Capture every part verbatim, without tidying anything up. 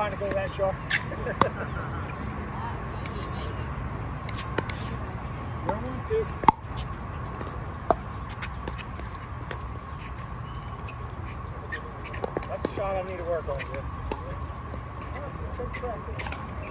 trying to go that sharp. You're one, two. That's a shot I need to work on, Jim. Good practice.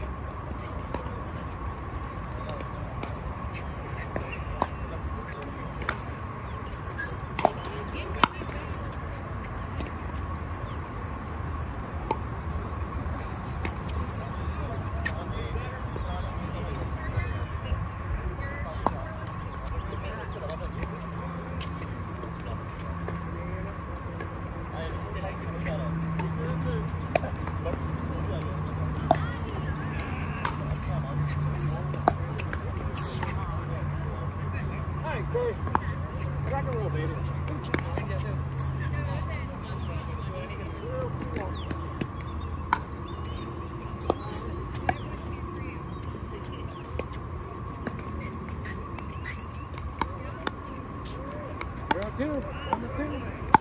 Rock and roll, baby. Zero two, number two.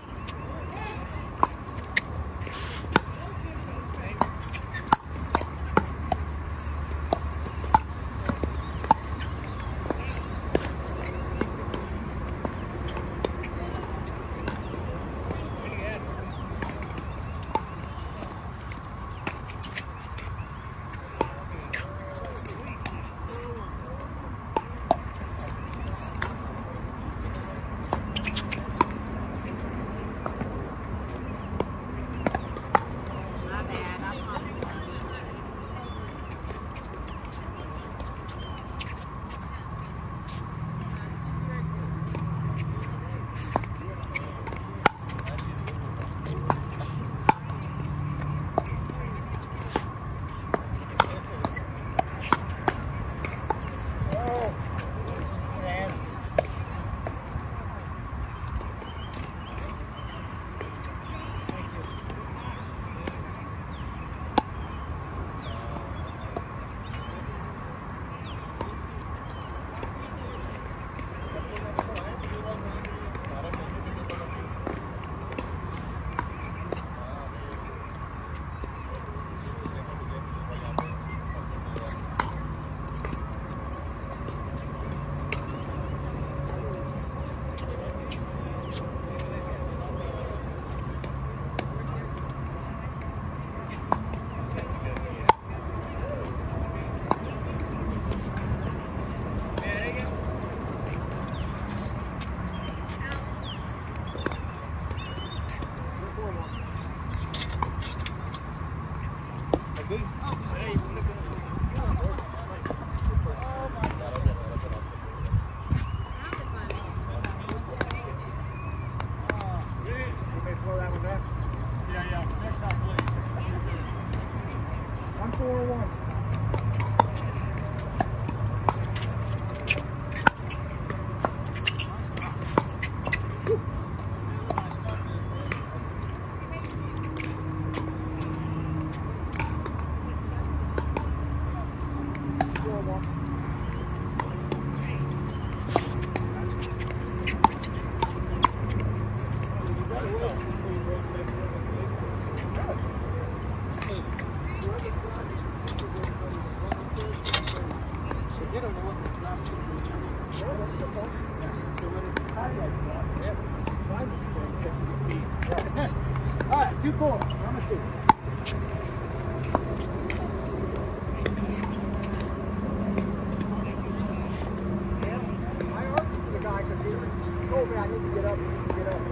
All right, two four. Number two. I argued with the guy because he told me I need to get up. I need to get up.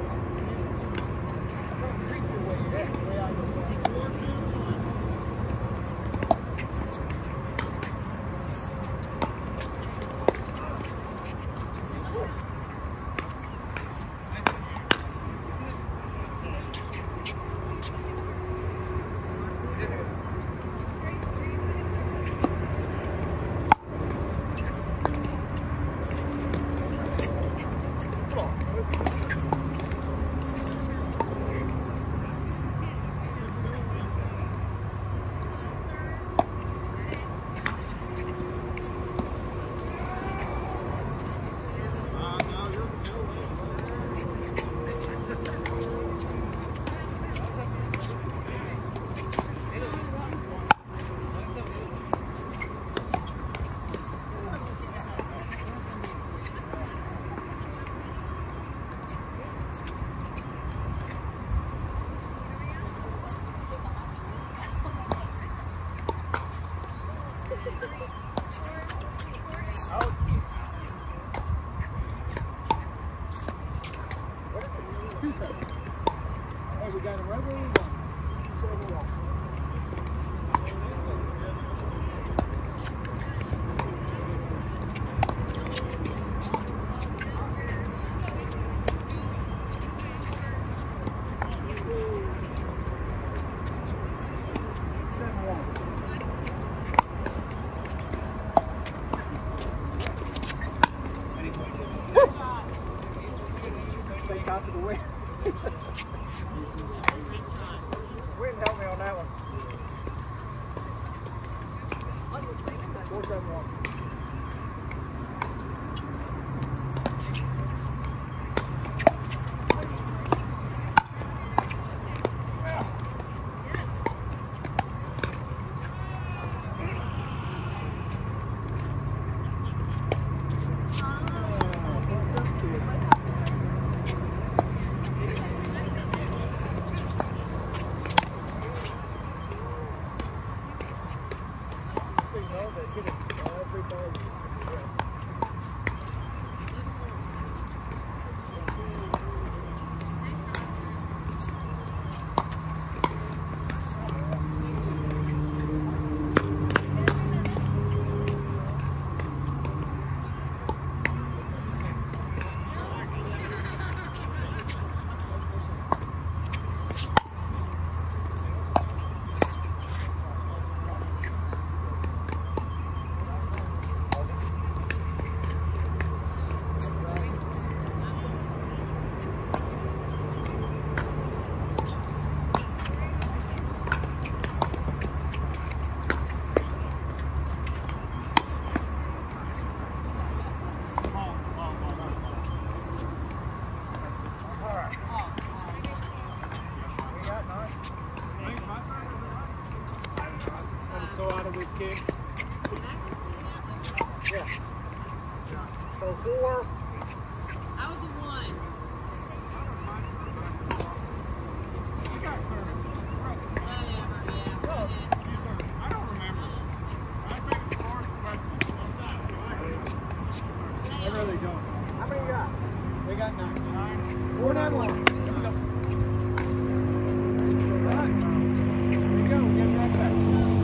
Come on. half of the wind. Wind helped me on that one. four seven one. So out of this game. Yeah. So four. I was a one. You got service. Whatever, yeah. Oh, you served. I don't remember. I think it's four questions. I really don't. How many you got? We got nine. Nine. Four nine one. Here we go. All right. Here we go. Get right back.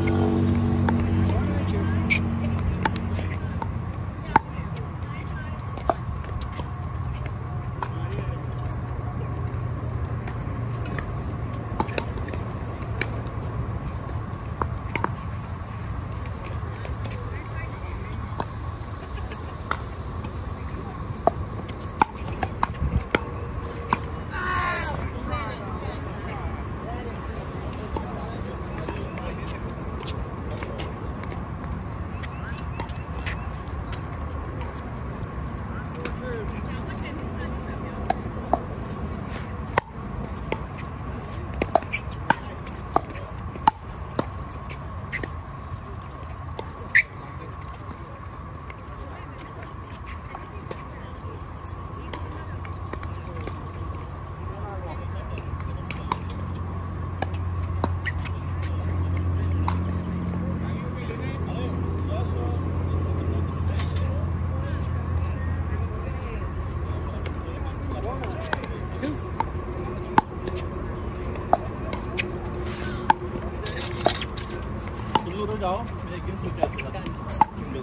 đó để kiếm sự kiện là được.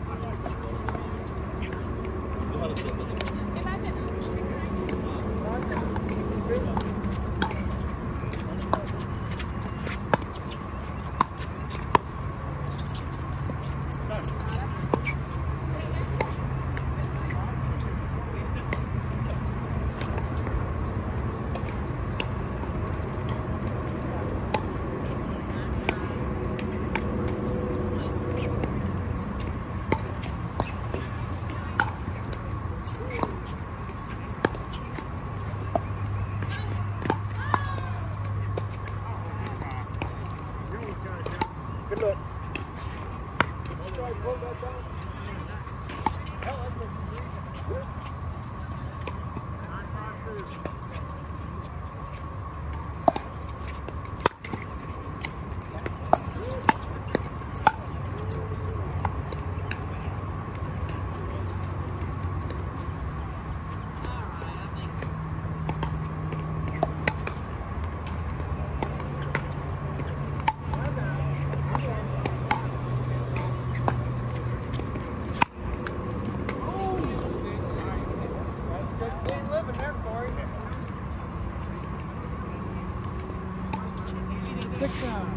Good look. Try to pull that down. Six down.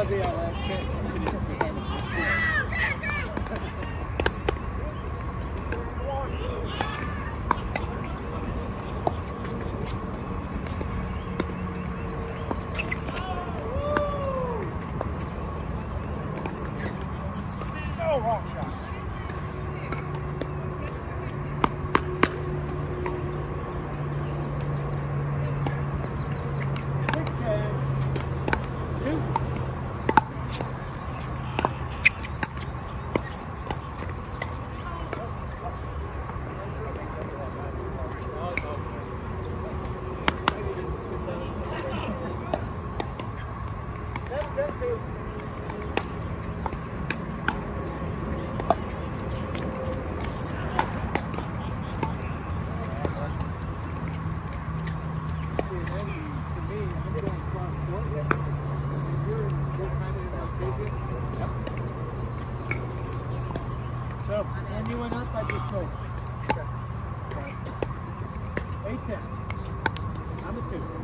might be our last chance. Oh, wrong shot. So, and you went up, I just told. eight ten. I'm a two.